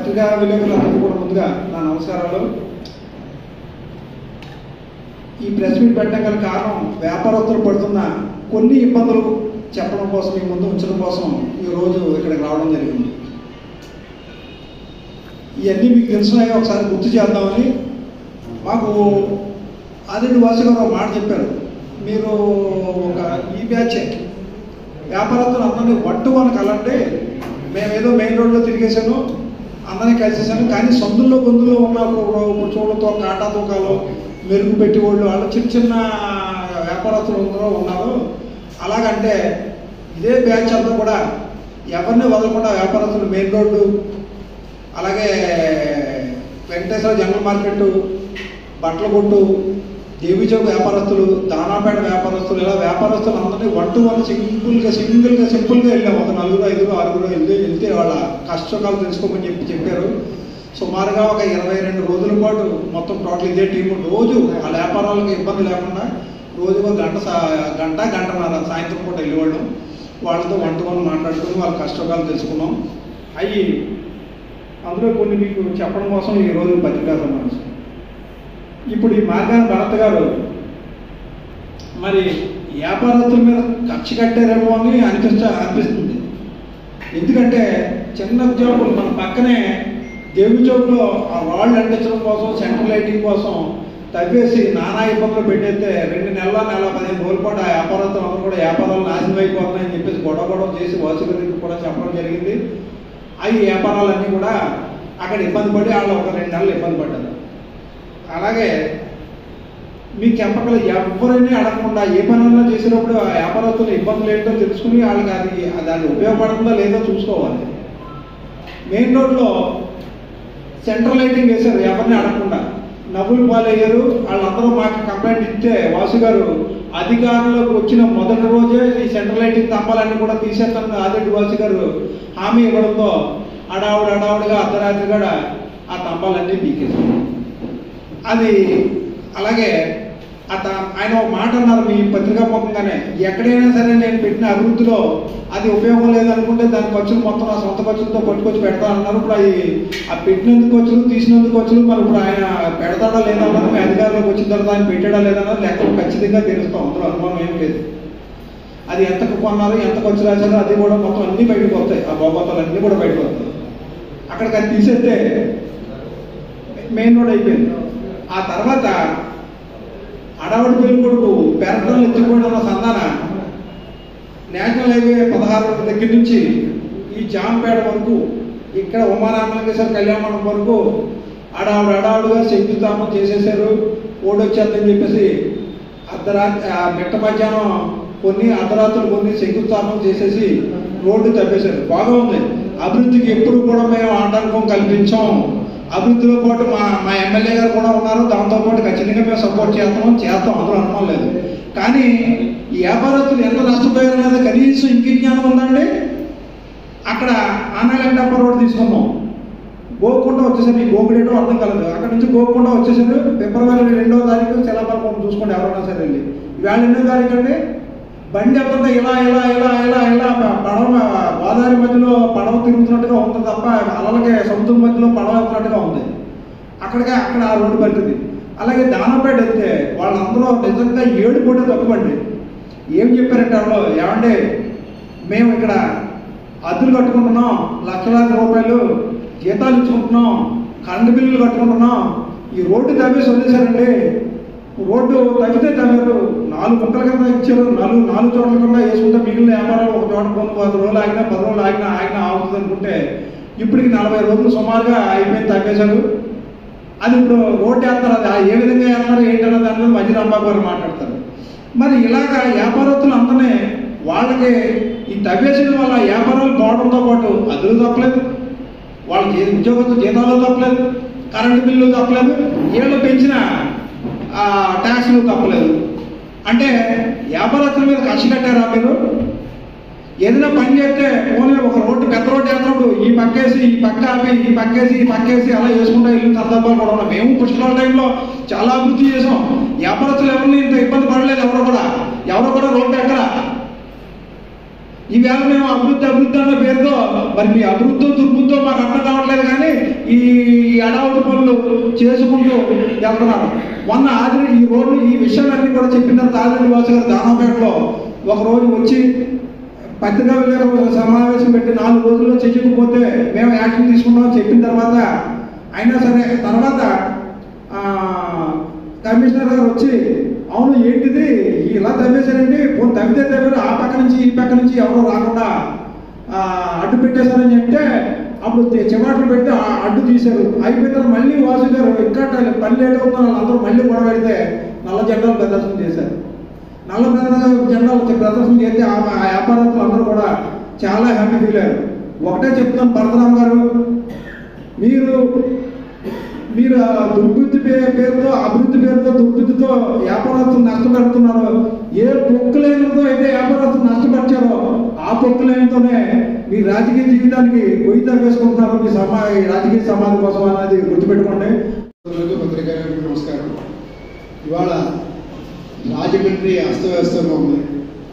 పత్రికా విలేకరులందరికీ కూడా ముందుగా నా నమస్కారాలు. ఈ ప్రెస్ మీట్ పెట్టడం గల కారణం వ్యాపారస్తులు పడుతున్న కొన్ని ఇబ్బందులు చెప్పడం కోసం, మీ ముందు ఉంచడం కోసం ఈరోజు ఇక్కడికి రావడం జరిగింది. ఇవన్నీ మీకు తెలిసినాయి, ఒకసారి గుర్తు చేద్దామని. మాకు ఆదిరెడ్డి వాసు గారు ఒక మాట చెప్పారు, మీరు ఒక ఈ బ్యాచ్ వ్యాపారస్తులు అందరినీ వట్టుకొని కలంటే మేమేదో మెయిన్ రోడ్లో తిరిగేసాను, అందరినీ కలిసేసాను, కానీ సందుల్లో గొంతుల్లో ఉన్న చూడతో కాటా తూకాలు మెరుగు పెట్టి వాళ్ళు చిన్న చిన్న వ్యాపారస్తులు ఉన్నారు. అలాగంటే ఇదే బ్యాచ్ అంతా కూడా ఎవరిని వదలకుండా వ్యాపారస్తులు మెయిన్ రోడ్డు, అలాగే వెంకటేశ్వర జనరల్ మార్కెట్, బట్టల కొట్టు, దేవి చౌక్ వ్యాపారస్తులు, దానాపేట వ్యాపారస్తులు, ఇలా వ్యాపారస్తులు అందరినీ వన్ సింపుల్గా వెళ్ళాము. ఒక 4, 5, 6 వెళ్తే వాళ్ళ కష్టకాలు తెలుసుకోమని చెప్పారు. సుమారుగా ఒక 22 రోజుల పాటు మొత్తం టోటల్ ఇదే టీము రోజు ఆ వ్యాపారాలకు ఇబ్బంది లేకుండా రోజు ఒక గంటన్నర సాయంత్రం పూట వెళ్ళేవాళ్ళం. వాళ్ళతో వంటకొని మాట్లాడుకొని వాళ్ళ కష్టకాలు తెలుసుకున్నాం. అవి అందులో కొన్ని మీకు చెప్పడం కోసం ఈరోజు పత్రికా సమావేశం. ఇప్పుడు ఈ మార్గాన భరత్ గారు మరి వ్యాపారస్తుల మీద ఖర్చు కట్టారేమో అని అనిపిస్తుంది. ఎందుకంటే చిన్న ఉద్యోగులు మన పక్కనే దేవి చౌక్లో ఆ రాళ్ళు అంటించడం కోసం, సెంట్రల్ లైటింగ్ కోసం తవ్వేసి నానా ఇబ్బందులు పెట్టేస్తే 2 నెలల 15 రోజుల పాటు ఆ వ్యాపారస్తులు అందరూ కూడా వ్యాపారాలు నాశనం అయిపోతున్నాయని చెప్పేసి గొడవ చేసి వాసు గారికి కూడా చెప్పడం జరిగింది. ఈ వ్యాపారాలన్నీ కూడా అక్కడ ఇబ్బంది పడి వాళ్ళు ఒక 2 నెలలు ఇబ్బంది పడ్డారు. అలాగే మీకు చెప్పగల ఎవరైనా అడగకుండా ఏ పనున్నా చేసినప్పుడు ఆ వ్యాపారస్తులు ఇబ్బందులు ఏంటో తెలుసుకుని వాళ్ళకి దాన్ని ఉపయోగపడుతుందో లేదో చూసుకోవాలి. మెయిన్ రోడ్లో సెంట్రల్ లైటింగ్ వేశారు ఎవరిని అడగకుండా, నవ్వులు పాలయ్యారు. వాళ్ళందరూ మాకు కంప్లైంట్ ఇస్తే వాసు గారు అధికారంలోకి వచ్చిన మొదటి రోజే ఈ సెంట్రల్ లైటింగ్ స్తంభాలన్నీ కూడా తీసేస్తాను ఆదిరెడ్డి వాసు గారు హామీ ఇవ్వడంతో అడావుడిగా అర్ధరాత్రి కూడా ఆ స్తంభాలన్నీ పీకేశారు. అది అలాగే ఆయన ఒక మాట అన్నారు మీ పత్రికా ముఖంగానే, ఎక్కడైనా సరే నేను పెట్టిన అభివృద్ధిలో అది ఉపయోగం లేదనుకుంటే దాని ఖర్చులు మొత్తం నా సొంత ఖర్చులతో పట్టుకొచ్చి పెడతానన్నారు. ఇప్పుడు ఆ పెట్టినందుకు ఖర్చులు తీసినందుకు ఖర్చులు మరి ఇప్పుడు ఆయన పెడతాడా లేదా అన్నది మీ అధికారంలోకి వచ్చిన తర్వాత ఆయన పెట్టాడా లేదన్నది లెక్కలు ఖచ్చితంగా తెలుస్తాం, అందులో అనుమానం ఏం లేదు. అది ఎంత కొన్నారు, ఎంత ఖర్చు రాశారో అది కూడా మొత్తం అన్నీ బయటకు వస్తాయి, ఆ భోగోతాలు అన్నీ కూడా బయటకు వస్తాయి. అక్కడికి అది తీసేస్తే మెయిన్ రోడ్ అయిపోయింది. ఆ తర్వాత అడవాడి పెళ్లి కొడుకు పేరటంలో ఎత్తిపోయిన సంధాన నేషనల్ హైవే 16 దగ్గర నుంచి ఈ జాంపేట వరకు ఇక్కడ ఉమారామలింగేశ్వర కళ్యాణం వరకు అడావుడుగా శంకుస్థాపన చేసేసారు. ఓడొచ్చేద్దని చెప్పేసి మిట్ట మధ్యాహ్నం కొన్ని అర్ధరాత్రులు కొన్ని శంకుస్థాపన చేసేసి రోడ్డు తప్పేశారు. బాగా ఉంది. అభివృద్ధికి ఎప్పుడు కూడా మేము ఆటంకం కల్పించాం. అభివృద్ధిలో పాటు మా ఎమ్మెల్యే గారు కూడా ఉన్నారు, దాంతోపాటు ఖచ్చితంగా మేము సపోర్ట్ చేస్తాం, అందులో అనుమానం లేదు. కానీ ఈ వ్యాపారస్తులు ఎంత నష్టపోయారు అనేది కనీసం ఇంకిజ్ఞానం ఉందండి. అక్కడ ఆనాలంటప్ప రోడ్డు తీసుకున్నాం, గోకుండా వచ్చేసారు. ఈ గోకుడేటో అర్థం కలదు. అక్కడ నుంచి గోకుండా వచ్చేసారు. ఫిబ్రవరి 2వ తారీఖు శిలాఫలకం చూసుకోండి ఎవరైనా సరే వెళ్ళి. ఇవాళ 8వ తారీఖు అండి బండి అంతా ఇలా పడవ గోదావరి మధ్యలో పడవ తిరుగుతున్నట్టుగా ఉంది తప్ప అలలకి సముద్రం మధ్యలో పడవ వెళ్తున్నట్టుగా ఉంది. అక్కడ ఆ రోడ్డు పడుతుంది. అలాగే దానపేట వెళ్తే వాళ్ళందరూ నిజంగా 7 పూట తక్కువండి. ఏం చెప్పారంటే వాళ్ళు, ఏమంటే మేము ఇక్కడ అద్దెలు కట్టుకుంటున్నాం, లక్షలాది రూపాయలు జీతాలు ఇచ్చుకుంటున్నాం, కరెంటు బిల్లులు కట్టుకుంటున్నాం, ఈ రోడ్డు తవ్వేసి వదిలేశారండి. రోడ్డు తగ్గితే తవ్వారు, 4 ముక్కల కింద ఇచ్చారు, 4 చోట్ల కింద వేసుకుంటే మిగిలిన వ్యాపారాలు ఒక చోట 10 రోజులు ఆగినా 10 రోజులు ఆగినా ఆగుతుంది అనుకుంటే ఇప్పటికి 40 రోజులు సుమారుగా అయిపోయింది, తగ్గేశారు. అది ఇప్పుడు రోడ్డు వేస్తారు, అది ఏ విధంగా వేస్తారు ఏంటన్న దాని మీద మధ్య రాంబాబు గారు మాట్లాడతారు. మరి ఇలాగా వ్యాపారస్తులు అందరినీ వాళ్ళకి ఈ తవ్వేసిన వల్ల వ్యాపారాలు పోవడంతో పాటు అదులు తప్పలేదు, వాళ్ళకి ఉద్యోగస్తులు జీతాలు తప్పలేదు, కరెంటు బిల్లు తప్పలేదు, వీళ్ళు పెంచిన ట్యాక్స్లు తప్పలేదు. అంటే వ్యాపారస్తుల మీద కక్ష కట్టారా మీరు? ఏదైనా పని చేస్తే ఓన్లీ ఒక రోడ్డు పెద్ద రోడ్డు వేసినప్పుడు ఈ పక్కేసి ఈ పక్క ఆపి ఈ పక్కేసి అలా వేసుకుంటా వెళ్ళిన సందర్భాలు కూడా ఉన్నాయి. మేము పుష్కరాల టైంలో చాలా అభివృద్ధి చేసాం. వ్యాపారస్తులు ఎవరిని ఇంత ఇబ్బంది పడలేదు, ఎవరు కూడా రోడ్డు ఎక్కడా. ఈవేళ మేము అభివృద్ధి అన్న పేరుతో మరి మీ అభివృద్ధి దుర్బుద్ధో మాకు అర్థం కావట్లేదు. కానీ అడావుడి పనులు చేసుకుంటూ వెళ్తున్నారు. మొన్న ఈ రోడ్లు ఈ విషయాలన్నీ కూడా చెప్పిన తర్వాత ఆదిరెడ్డి వాసు గారు దానంపేటలో ఒకరోజు వచ్చి పత్రికా విలేకరుల సమావేశం పెట్టి 4 రోజుల్లో చేయకపోతే మేము యాక్షన్ తీసుకుంటామని చెప్పిన తర్వాత అయినా సరే తర్వాత కమిషనర్ గారు వచ్చి అవును ఏంటిది ఇలా తవ్వేశారండి, పోనీ తవ్వితే తవ్వారు, ఆ పక్క నుంచి ఈ పక్క నుంచి ఎవరో రాకుండా అడ్డు పెట్టేశారని చెప్తే అప్పుడు చివాట్లు పెడితే అడ్డు తీశారు. అయిపోయిన తర్వాత మళ్ళీ వాసు గారు ఇంకా పల్లె ఏడవుతున్న వాళ్ళందరూ మళ్ళీ గొడవ పెడితే నల్ల జెండాలు ప్రదర్శన చేశారు. నల్ల జెండాలు ప్రదర్శన చేస్తే ఆ వ్యాపారస్తులు అందరూ కూడా చాలా హ్యాపీ ఫీల్ అయ్యారు. ఒకటే చెప్తున్నాను పరశురామ్ గారు, మీరు దుర్బుద్ధి పేరుతో అభివృద్ధి పేరుతో దుర్బుద్ధితో వ్యాపారస్తులు నష్టపెడుతున్నారు. ఏ పొక్కులేనితో అయితే వ్యాపారస్తులు నష్టపరిచారో ఆ పొక్కులేనితోనే మీ రాజకీయ జీవితానికి గొయ్యి తవ్వేసుకుంటున్నారు మీ రాజకీయ సమాజం కోసం అనేది గుర్తుపెట్టుకోండి. పత్రికారులకు నమస్కారం. ఇవాళ రాజమండ్రి అస్తవ్యస్తంగా ఉంది.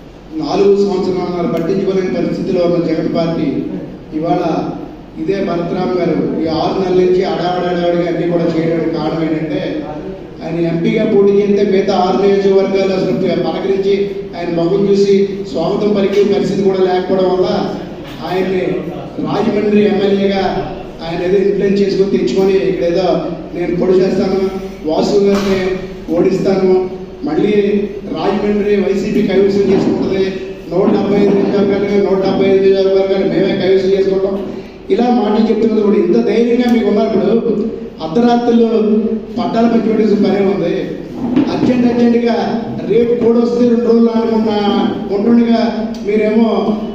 4 సంవత్సరాలు పట్టించుకోలేని పరిస్థితిలో ఉన్న జగన్ పార్టీ ఇవాళ ఇదే భరతరామ్ గారు ఈ 6 నెలల నుంచి అడావడాడిగా అన్ని కూడా చేయడానికి కారణం ఏంటంటే ఆయన ఎంపీగా పోటీ చేస్తే మిగతా 6 నియోజకవర్గాలు అసలు పలకరించి ఆయన మొహం చూసి స్వాగతం పలికే పరిస్థితి కూడా లేకపోవడం వల్ల ఆయన్ని రాజమండ్రి ఎమ్మెల్యేగా ఆయన ఏదో ఇన్ఫ్లుయెన్స్ చేసుకొని తెచ్చుకొని ఇక్కడేదో నేను పొడి చేస్తాను, వాసు గారిని ఓడిస్తాను, మళ్ళీ రాజమండ్రి వైసీపీ కైవసం చేసుకుంటుంది, 175 నియోజకవర్గాలు 175 నియోజకవర్గాలు మేమే కైవసం చేసుకుంటాం, ఇలా మాటలు చెప్తున్నది కూడా ఇంత ధైర్యంగా మీకు ఉన్నప్పుడు అర్ధరాత్రులు పట్టాలు పెట్టుబడి పనే ఉంది. అర్జెంటుగా రేపు కూడా వస్తే 2 రోజులు అనుకున్న ఉంటుండగా మీరేమో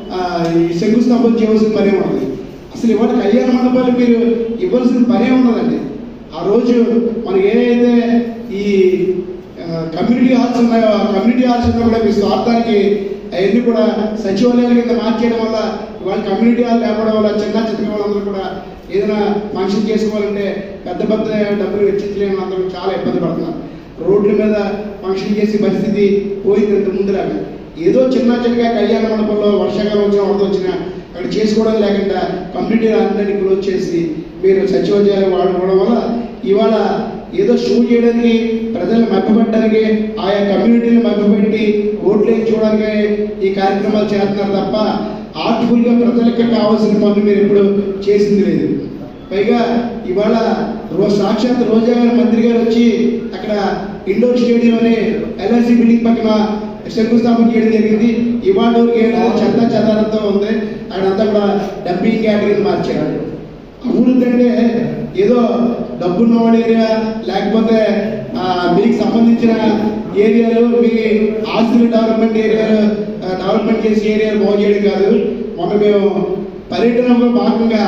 ఈ శంకుస్థాపన చేయవలసిన పనే ఉన్నది. అసలు ఇవాళ కళ్యాణ మండపాలు మీరు ఇవ్వాల్సిన పనే ఉన్నదండి. ఆ రోజు మనకి ఏదైతే ఈ కమ్యూనిటీ హాల్స్ ఉన్నాయో కమ్యూనిటీ హాల్స్ ఉన్నా కూడా మీ స్వార్థానికి అవన్నీ కూడా సచివాలయాల కింద మార్చేయడం వల్ల ఇవాళ కమ్యూనిటీ హాల్ లేకపోవడం వల్ల చిన్న వాళ్ళందరూ కూడా ఏదైనా ఫంక్షన్ చేసుకోవాలంటే పెద్ద డబ్బులు వెచ్చించలేని అందరూ చాలా ఇబ్బంది పడుతున్నారు. రోడ్ల మీద ఫంక్షన్ చేసే పరిస్థితి పోయింది. ఇంత ముందులాగా ఏదో చిన్నగా కళ్యాణ మండపంలో వర్షాకాలం వచ్చినా వరద వచ్చినా అక్కడ చేసుకోవడం లేకుండా కమ్యూనిటీ హాల్ని క్లోజ్ చేసి మీరు సచివాలయాలు వాడుకోవడం వల్ల ఇవాళ ఏదో షో చేయడానికి ప్రజలను మభ్యపెట్టడానికి ఆయా కమ్యూనిటీని మభ్యపెట్టి ఓట్లు వేయించుకోవడానికి ఈ కార్యక్రమాలు చేస్తున్నారు తప్ప ఆర్టిఫుల్గా ప్రజలకి కావాల్సిన పనులు మీరు ఎప్పుడు చేసింది లేదు. పైగా ఇవాళ సాక్షాత్ రోజా గారు మంత్రి గారు వచ్చి అక్కడ ఇండోర్ స్టేడియం అనే ఎల్ఐసి బిల్డింగ్ పక్కన శంకుస్థాపన చేయడం జరిగింది. ఇవాళ చెత్తారంతో ఉంది, అక్కడంతా కూడా డంపింగ్ కేటగిరీని మార్చారు. అభివృద్ధి అంటే ఏదో డబ్బున్నవాడి ఏరియా లేకపోతే మీకు సంబంధించిన ఏరియాలు మీ ఆస్తుల డెవలప్మెంట్ ఏరియాలు డెవలప్మెంట్ చేసే ఏరియాలు బాగు చేయడం కాదు. మొన్న మేము పర్యటనలో భాగంగా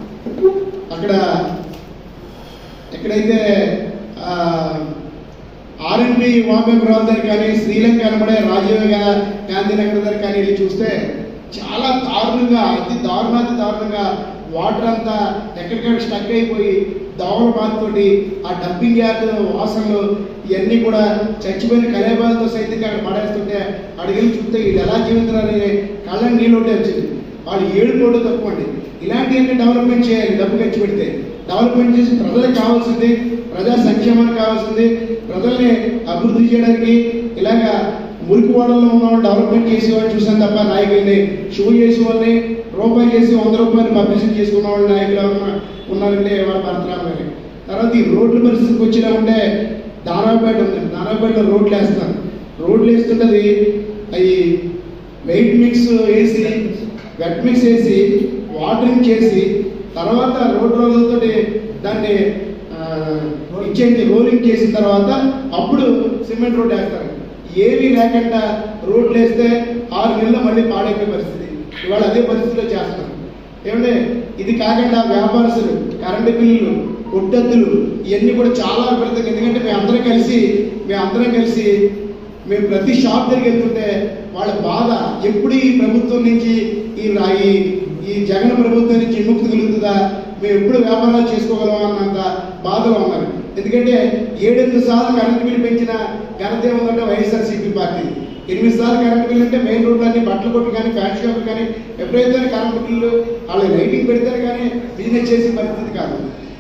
అక్కడ ఎక్కడైతే ఆర్ఎన్బి వామే గృహాల దగ్గర కానీ శ్రీలంక అనబడే రాజీవ్ గాంధీ నగర్ దగ్గర కానీ వెళ్ళి చూస్తే చాలా దారుణంగా అతి దారుణంగా వాటర్ అంతా ఎక్కడికక్కడ స్టక్ అయిపోయి దోమల బాధతోటి ఆ డంపింగ్ యార్డ్ వాసనలు ఇవన్నీ కూడా చచ్చిపోయిన కలేబాలతో సైతంగా అక్కడ పడేస్తుంటే అడిగి చూస్తే వీళ్ళు ఎలా జీవించాలని కళ్ళని నీళ్ళు వచ్చింది. వాళ్ళు 7 కోట్లు తక్కువ అండి. ఇలాంటివన్నీ డెవలప్మెంట్ చేయాలి. డబ్బు ఖర్చు పెడితే డెవలప్మెంట్ చేసి ప్రజలకు కావాల్సింది, ప్రజా సంక్షేమానికి కావాల్సింది, ప్రజల్ని అభివృద్ధి చేయడానికి ఇలాగా మురికి వాడల్లో ఉన్న వాళ్ళు డెవలప్మెంట్ చేసేవాళ్ళు చూసాను తప్ప నాయకుల్ని షో చేసే వాళ్ళని రూపాయి చేసి 100 రూపాయలు పబ్లిసిటీ చేసుకున్న వాళ్ళు నాయకులు ఉన్నారంటే వాళ్ళ భరతరామ్ గారి. తర్వాత ఈ రోడ్ల పరిస్థితికి వచ్చినా ఉంటే దానాపేట ఉంది. దానాపేటలో రోడ్లు వేస్తున్నారు. రోడ్లు వేస్తుంటది అవి వెయిట్ మిక్స్ వేసి వెట్ మిక్స్ వేసి వాటరింగ్ చేసి తర్వాత రోడ్ రోలర్తో దాన్ని ఇచ్చేసి రోలింగ్ చేసిన తర్వాత అప్పుడు సిమెంట్ రోడ్ వేస్తారు. ఏమీ లేకుండా రోడ్లు వేస్తే 6 నెలలు మళ్ళీ పాడైపోయే పరిస్థితి. ఇవాళ అదే పరిస్థితిలో చేస్తున్నారు. ఏమంటే ఇది కాకుండా వ్యాపారస్తులు కరెంటు బిల్లులు కొట్టద్దులు ఇవన్నీ కూడా చాలా విపరీతంగా. ఎందుకంటే మేము అందరం కలిసి మేము ప్రతి షాప్ దగ్గరికి వెళ్తుంటే వాళ్ళ బాధ ఎప్పుడు ఈ ప్రభుత్వం నుంచి ఈ జగన్ ప్రభుత్వం నుంచి విముక్తి కలుగుతుందా, మేము ఎప్పుడు వ్యాపారాలు చేసుకోగలమా అన్నంత బాధలో ఉన్నారు. ఎందుకంటే 7-8 సార్లు కరెంటు బిల్లు పెంచిన ఘనత ఏముందంటే వైఎస్ఆర్సీపీ పార్టీ. 8 సార్లు కరెంటు బిల్లు అంటే మెయిన్ రోడ్లన్నీ బట్టలు కొట్టు కానీ ఫ్యాన్ షాప్ కానీ ఎప్పుడైతే కరెంటు బిల్లు వాళ్ళు లైటింగ్ పెడితే కానీ బిజినెస్ చేసే పరిస్థితి కాదు.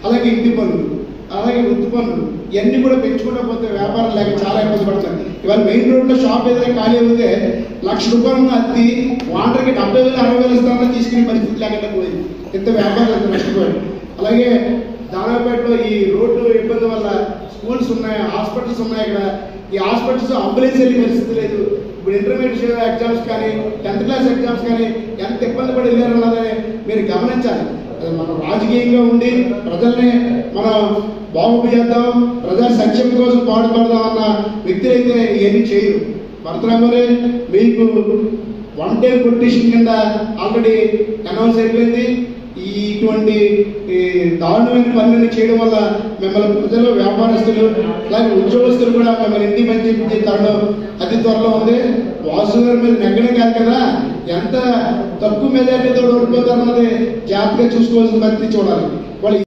అలాగే ఇంటి పనులు, అలాగే వృత్తి పనులు ఇవన్నీ కూడా పెంచుకుంటూ పోతే వ్యాపారం లేక చాలా ఇబ్బంది పడుతుంది. ఇవాళ మెయిన్ రోడ్లో షాప్ ఏదైనా ఖాళీ అవుతే ₹1,00,000 అత్తి వాటర్కి 70,000 60,000 ఇస్తానని తీసుకునే పరిస్థితి లేకుండా పోయింది. ఇంత వ్యాపారం ఎంత నష్టపోయాడు. అలాగే దాదాపేటలో ఈ రోడ్డు ఇబ్బంది వల్ల స్కూల్స్ ఉన్నాయి, హాస్పిటల్స్ ఉన్నాయి. ఇక్కడ ఈ హాస్పిటల్స్ అంబులెన్స్ వెళ్ళే పరిస్థితి లేదు. ఇప్పుడు ఇంటర్మీడియట్ ఎగ్జామ్స్ కానీ 10th క్లాస్ ఎగ్జామ్స్ కానీ ఎంత ఇబ్బంది పడి వెళ్ళారన్నదని మీరు గమనించాలి. మనం రాజకీయంగా ఉండి ప్రజల్ని మనం బాగు చేద్దాం, ప్రజా సంక్షేమం కోసం పాటుపడదాం అన్న వ్యక్తులు అయితే ఇవన్నీ చేయరు. భరతరామరే మీకు 1 day పొలిటీషియన్ కింద ఆల్రెడీ అనౌన్స్ అయిపోయింది. ఇటువంటి దారుణమైన పనులను చేయడం వల్ల మిమ్మల్ని ప్రజలు, వ్యాపారస్తులు, అలాగే ఉద్యోగస్తులు కూడా మిమ్మల్ని ఇంటికి పంపించే తరుణం అతి త్వరలో ఉంది. వాసు గారి మీద నెగ్గడం కాదు కదా, ఎంత తక్కువ మెజార్టీతో ఓడిపోతారన్నది జాగ్రత్తగా చూసుకోవాల్సిన పరిస్థితి చూడాలి. వాళ్ళు